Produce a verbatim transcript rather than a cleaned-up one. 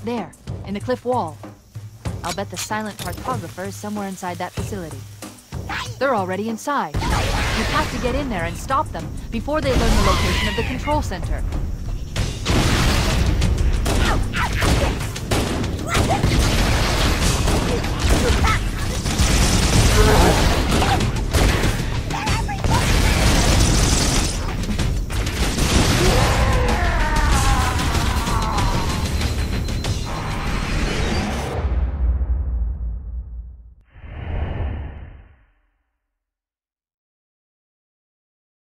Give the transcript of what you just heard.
There, in the cliff wall. I'll bet the silent cartographer is somewhere inside that facility. They're already inside. You have to get in there and stop them before they learn the location of the control center.